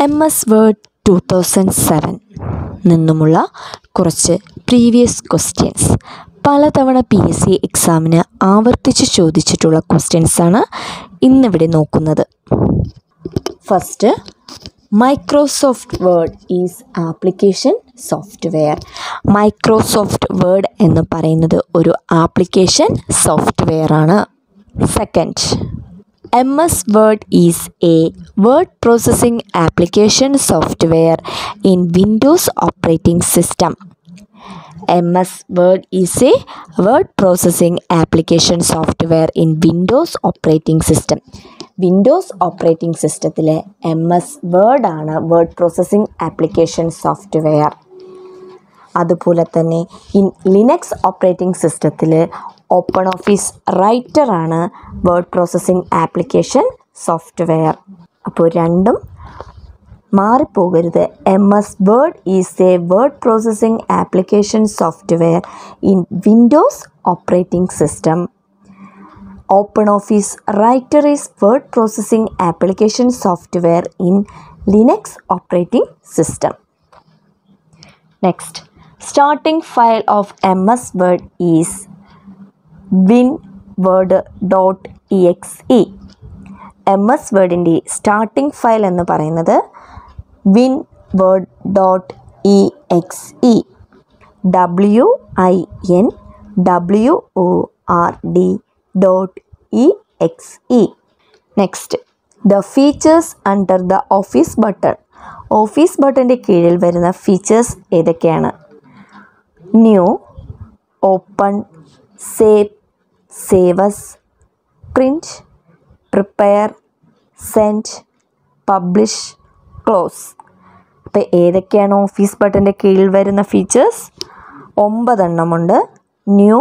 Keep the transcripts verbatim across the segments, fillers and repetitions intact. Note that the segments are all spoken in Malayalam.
M S Word two thousand seven നിന്നുമുള്ള കുറച്ച് പ്രീവിയസ് ക്വസ്റ്റ്യൻസ് പലതവണ പി എസ് സി എക്സാമിന് ആവർത്തിച്ച് ചോദിച്ചിട്ടുള്ള ക്വസ്റ്റ്യൻസാണ് ഇന്നിവിടെ നോക്കുന്നത്. First, Microsoft Word is application software. Microsoft Word എന്ന് പറയുന്നത് ഒരു ആപ്ലിക്കേഷൻ സോഫ്റ്റ്വെയർ ആണ്. Second, M S Word is a word processing application software in Windows operating system. M S Word is a word processing application software in Windows operating system. Windows operating സിസ്റ്റത്തിലെ എം എസ് വേർഡ് ആണ് വേർഡ് പ്രോസസ്സിംഗ് ആപ്ലിക്കേഷൻ സോഫ്റ്റ്വെയർ. അതുപോലെ തന്നെ ഇൻ ലിനക്സ് ഓപ്പറേറ്റിംഗ് സിസ്റ്റത്തിൽ ഓപ്പൺ ഓഫീസ് റൈറ്റർ ആണ് വേർഡ് പ്രോസസ്സിംഗ് ആപ്ലിക്കേഷൻ സോഫ്റ്റ്വെയർ. അപ്പോൾ രണ്ടും മാറിപ്പോകരുത്. M S Word is a word processing application software in Windows operating system. Open Office Writer is word processing application software in Linux operating system. Next, starting file of M S Word is winword dot e x e. M S Wordൻ്റെ സ്റ്റാർട്ടിംഗ് ഫയൽ എന്ന് പറയുന്നത് winword dot e x e. w i n w o r d dot e x e. Next, the features under the office button. Office ബട്ടൻ്റെ കീഴിൽ വരുന്ന ഫീച്ചേഴ്സ് ഏതൊക്കെയാണ്? New, open, save, save as, print, prepare, send, publish, close. അപ്പോൾ ഏതൊക്കെയാണ് ഓഫീസ് ബട്ടൻ്റെ കീഴിൽ വരുന്ന ഫീച്ചേഴ്സ്? ഒമ്പതെണ്ണമുണ്ട്. New,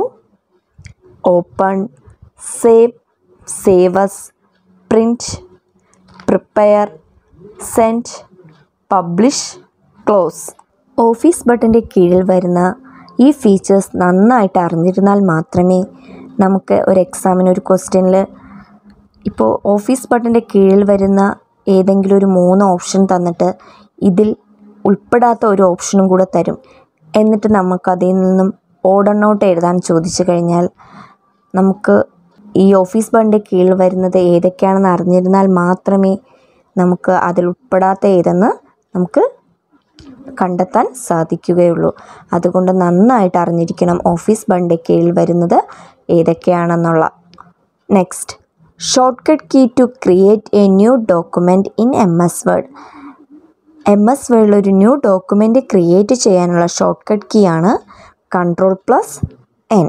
open, save, save as, print, prepare, send, publish, close. Office ബട്ടൻ്റെ കീഴിൽ വരുന്ന ഈ ഫീച്ചേഴ്സ് നന്നായിട്ട് അറിഞ്ഞിരുന്നാൽ മാത്രമേ നമുക്ക് ഒരു എക്സാമിന് ഒരു ക്വസ്റ്റ്യനിൽ ഇപ്പോൾ ഓഫീസ് ബട്ടൻ്റെ കീഴിൽ വരുന്ന ഏതെങ്കിലും ഒരു മൂന്ന് ഓപ്ഷൻ തന്നിട്ട് ഇതിൽ ഉൾപ്പെടാത്ത ഒരു ഓപ്ഷനും കൂടെ തരും. എന്നിട്ട് നമുക്കതിൽ നിന്നും ഓർഡർ നോട്ട് എഴുതാൻ ചോദിച്ചു കഴിഞ്ഞാൽ നമുക്ക് ഈ ഓഫീസ് ബട്ടൻ്റെ കീഴിൽ വരുന്നത് ഏതൊക്കെയാണെന്ന് അറിഞ്ഞിരുന്നാൽ മാത്രമേ നമുക്ക് അതിൽ ഉൾപ്പെടാത്ത ഏതെന്ന് നമുക്ക് കണ്ടെത്താൻ സാധിക്കുകയുള്ളൂ. അതുകൊണ്ട് നന്നായിട്ട് അറിഞ്ഞിരിക്കണം ഓഫീസ് ബട്ടൻ്റെ കീഴിൽ വരുന്നത് ഏതൊക്കെയാണെന്നുള്ള. Next, shortcut key to create a new document in M S Word. M S വേർഡിൽ ഒരു ന്യൂ ഡോക്യുമെൻറ്റ് ക്രിയേറ്റ് ചെയ്യാനുള്ള ഷോർട്ട് കട്ട് കീ ആണ് control plus N.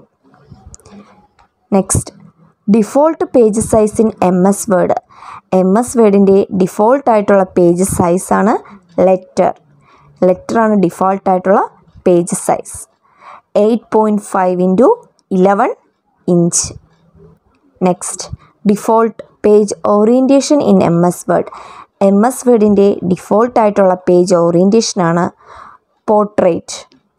Next, default page size in M S Word. M S വേർഡിൻ്റെ ഡിഫോൾട്ടായിട്ടുള്ള പേജ് സൈസാണ് ലെറ്റർ. ലെറ്ററാണ് ഡിഫോൾട്ടായിട്ടുള്ള page size. Eight point five into eleven inch. Next, default page orientation in M S Word. M S വേർഡിൻ്റെ ഡിഫോൾട്ടായിട്ടുള്ള പേജ് ഓറിയൻറ്റേഷനാണ് പോർട്രേറ്റ്.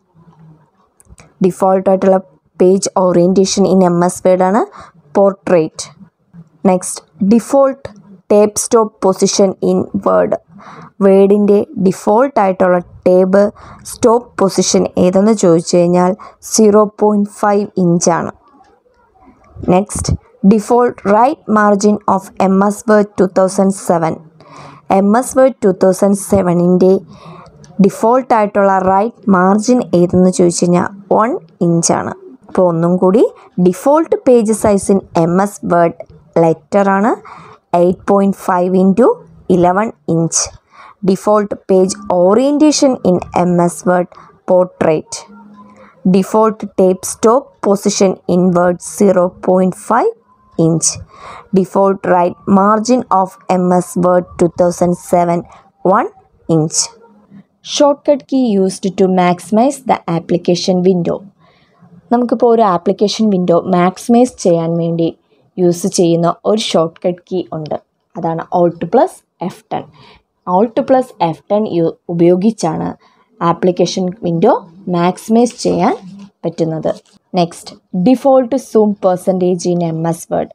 ഡിഫോൾട്ടായിട്ടുള്ള page orientation in M S വേർഡാണ് portrait. Next, default tab stop position in Word. വേർഡിൻ്റെ ഡിഫോൾട്ടായിട്ടുള്ള ടേബ് സ്റ്റോപ്പ് പൊസിഷൻ ഏതെന്ന് ചോദിച്ചു കഴിഞ്ഞാൽ സീറോ പോയിൻറ്റ് ഫൈവ് ഇഞ്ചാണ്. Next, default right margin of M S Word two thousand seven. M S Word two thousand സെവനിൻ്റെ ഡിഫോൾട്ടായിട്ടുള്ള റൈറ്റ് മാർജിൻ ഏതെന്ന് ചോദിച്ചു കഴിഞ്ഞാൽ വൺ ഇഞ്ചാണ്. അപ്പോൾ ഒന്നും കൂടി, default page size in M S Word ലെറ്ററാണ് eight point five into eleven inch. Default page orientation in M S Word portrait. Default tab stop position in Word zero point five inch. Default right margin of M S Word two thousand seven one inch. Shortcut key used to maximise the application window. നമുക്കിപ്പോൾ ഒരു ആപ്ലിക്കേഷൻ വിൻഡോ മാക്സിമൈസ് ചെയ്യാൻ വേണ്ടി യൂസ് ചെയ്യുന്ന ഒരു ഷോർട്ട് കട്ട് കീ ഉണ്ട്. അതാണ് Alt plus F ten. Alt plus F ten യു ഉപയോഗിച്ചാണ് ആപ്ലിക്കേഷൻ വിൻഡോ മാക്സിമൈസ് ചെയ്യാൻ പറ്റുന്നത്. Next, default zoom percentage in M S Word.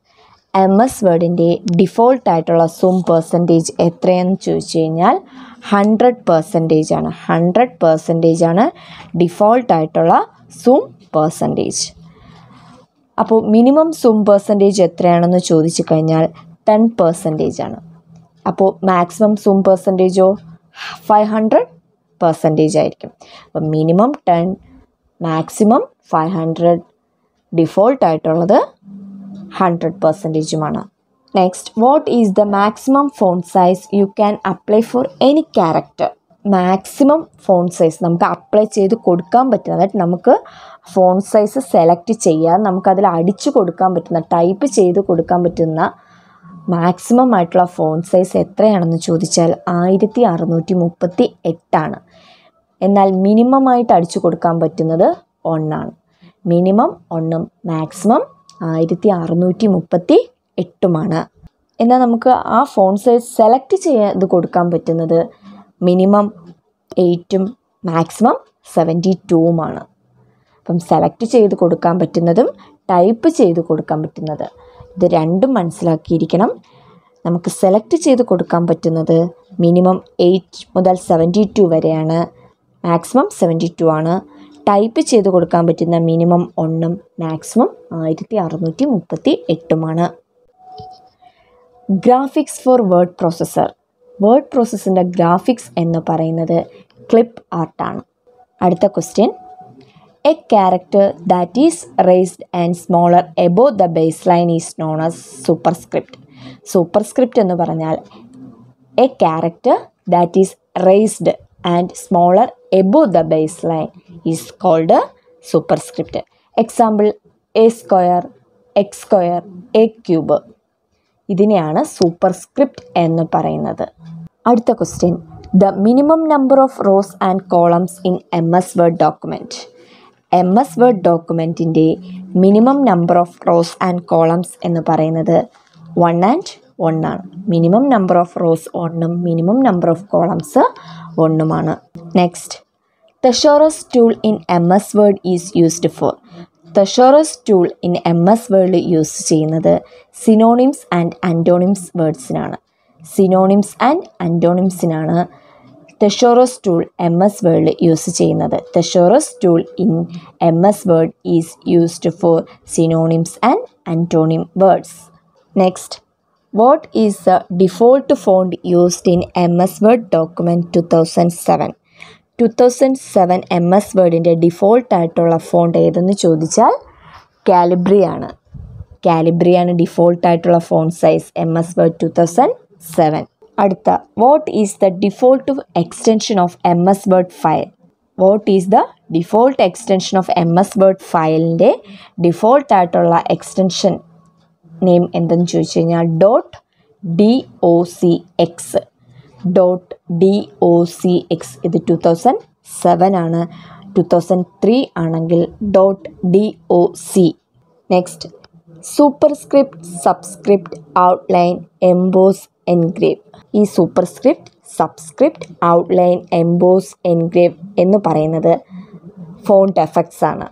M S വേർഡിൻ്റെ ഡിഫോൾട്ടായിട്ടുള്ള സും പെർസെൻറ്റേജ് എത്രയെന്ന് ചോദിച്ചു കഴിഞ്ഞാൽ ഹൺഡ്രഡ് പെർസെൻറ്റേജ് ആണ്. ഹൺഡ്രഡ് പെർസെൻറ്റേജ് ആണ് ഡിഫോൾട്ടായിട്ടുള്ള സും പെർസെൻറ്റേജ്. അപ്പോൾ മിനിമം സും പെർസെൻറ്റേജ് എത്രയാണെന്ന് ചോദിച്ചു കഴിഞ്ഞാൽ ടെൻ പെർസെൻറ്റേജ് ആണ്. അപ്പോൾ മാക്സിമം സും പെർസെൻറ്റേജോ ഫൈവ് ഹൺഡ്രഡ് പെർസെൻറ്റേജ് ആയിരിക്കും. അപ്പം minimum ten, maximum five hundred, ഡിഫോൾട്ടായിട്ടുള്ളത് hundred പെർസെൻറ്റേജുമാണ്. Next, what is the maximum font size you can apply for any character? Maximum font size നമുക്ക് അപ്ലൈ ചെയ്ത് കൊടുക്കാൻ പറ്റുന്ന, അതായത് നമുക്ക് ഫോണ്ട് സൈസ് സെലക്ട് ചെയ്യാതെ നമുക്കതിൽ അടിച്ചു കൊടുക്കാൻ പറ്റുന്ന, ടൈപ്പ് ചെയ്ത് കൊടുക്കാൻ പറ്റുന്ന മാക്സിമം ആയിട്ടുള്ള ഫോണ്ട് സൈസ് എത്രയാണെന്ന് ചോദിച്ചാൽ ആയിരത്തി അറുന്നൂറ്റി മുപ്പത്തി എട്ടാണ്. എന്നാൽ മിനിമം ആയിട്ട് അടിച്ചു കൊടുക്കാൻ പറ്റുന്നത് ഒന്നാണ്. മിനിമം ഒന്നും മാക്സിമം ആയിരത്തി അറുന്നൂറ്റി മുപ്പത്തി എട്ടുമാണ്. എന്നാൽ നമുക്ക് ആ ഫോണ്ട് സൈസ് സെലക്ട് ചെയ്ത് കൊടുക്കാൻ പറ്റുന്നത് മിനിമം എയ്റ്റും മാക്സിമം സെവൻറ്റി ടൂവുമാണ്. അപ്പം സെലക്ട് ചെയ്ത് കൊടുക്കാൻ പറ്റുന്നതും ടൈപ്പ് ചെയ്ത് കൊടുക്കാൻ പറ്റുന്നത് ഇത് രണ്ടും മനസ്സിലാക്കിയിരിക്കണം. നമുക്ക് സെലക്ട് ചെയ്ത് കൊടുക്കാൻ പറ്റുന്നത് മിനിമം എയ്റ്റ് മുതൽ സെവൻറ്റി ടു വരെയാണ്, മാക്സിമം സെവൻറ്റി ടു ആണ്. ടൈപ്പ് ചെയ്ത് കൊടുക്കാൻ പറ്റുന്ന മിനിമം ഒന്നും മാക്സിമം ആയിരത്തി അറുന്നൂറ്റി മുപ്പത്തി എട്ടുമാണ്. Graphics for Word processor. Word പ്രോസസ്സിൻ്റെ ഗ്രാഫിക്സ് എന്ന് പറയുന്നത് ക്ലിപ്പ് ആർട്ടാണ്. അടുത്ത question, a character that is raised and smaller above the baseline is known as superscript. Superscript എന്ന് പറഞ്ഞാൽ a character that is raised and smaller above the baseline is called superscript. Example a square, x square, a cube. ഇതിനെയാണ് സൂപ്പർസ്ക്രിപ്റ്റ് എന്ന് പറയുന്നത്. അടുത്ത question, the minimum number of rows and columns in M S Word document. M S Word ഡോക്യുമെൻറ്റിൻ്റെ minimum number of rows and columns എന്ന് പറയുന്നത് വൺ ആൻഡ് വൺ ആണ്. മിനിമം നമ്പർ ഓഫ് റോസ് ഒന്നും മിനിമം നമ്പർ ഓഫ് കോളംസ് ഒന്നുമാണ്. Next, thesaurus tool in M S Word is used for. Thesaurus tool in M S Word use ചെയ്യുന്നത് സിനോണിംസ് ആൻഡ് ആൻറ്റോണിംസ് വേർഡ്സിനാണ്. സിനോണിംസ് ആൻഡ് ആൻറ്റോണിംസിനാണ് thesaurus tool M S Word use ചെയ്യുന്നത്. Thesaurus tool in M S Word is used for synonyms and antonym words. Next, what is the default font used in M S Word document two thousand seven. Two thousand seven M S വേർഡിൻ്റെ ഡിഫോൾട്ടായിട്ടുള്ള ഫോണ്ട് ഏതെന്ന് ചോദിച്ചാൽ കാലിബ്രിയാണ്. കാലിബ്രിയാണ് ഡിഫോൾട്ടായിട്ടുള്ള font size M S Word two thousand seven. അടുത്ത, what is the default extension of M S Word file. What is the default extension of M S Word ഫയലിൻ്റെ ഡിഫോൾട്ടായിട്ടുള്ള എക്സ്റ്റൻഷൻ നെയിം എന്തെന്ന് ചോദിച്ചു കഴിഞ്ഞാൽ dot D O C X. Dot D O C X ഇത് ടു തൗസൻഡ് സെവൻ ആണ്. ടു തൗസൻഡ് ത്രീ ആണെങ്കിൽ dot D O C. Next, superscript, subscript, outline, emboss, engrave. ഈ superscript, subscript, outline, emboss, engrave എന്ന് പറയുന്നത് ഫോണ്ട് എഫക്ട്സ് ആണ്.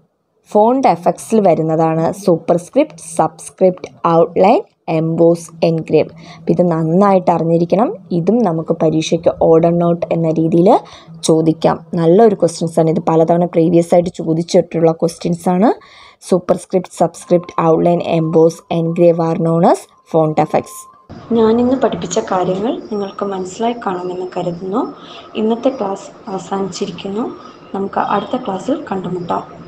ഫോണ്ട് എഫക്ട്സിൽ വരുന്നതാണ് superscript, subscript, outline, emboss, engrave. അപ്പോൾ ഇത് നന്നായിട്ട് അറിഞ്ഞിരിക്കണം. ഇതും നമുക്ക് പരീക്ഷയ്ക്ക് ഓർഡർ നോട്ട് എന്ന രീതിയിൽ ചോദിക്കാം. നല്ലൊരു ക്വസ്റ്റ്യൻസാണ് ഇത്. പലതവണ പ്രീവിയസ് ആയിട്ട് ചോദിച്ചിട്ടുള്ള ക്വസ്റ്റ്യൻസാണ്. Superscript, subscript, outline, emboss, engrave are known as font effects. ഞാനിന്ന് പഠിപ്പിച്ച കാര്യങ്ങൾ നിങ്ങൾക്ക് മനസ്സിലായി കാണുമെന്ന് കരുതുന്നു. ഇന്നത്തെ ക്ലാസ് അവസാനിച്ചിരിക്കുന്നു. നമുക്ക് അടുത്ത ക്ലാസ്സിൽ കണ്ടുമുട്ടാം.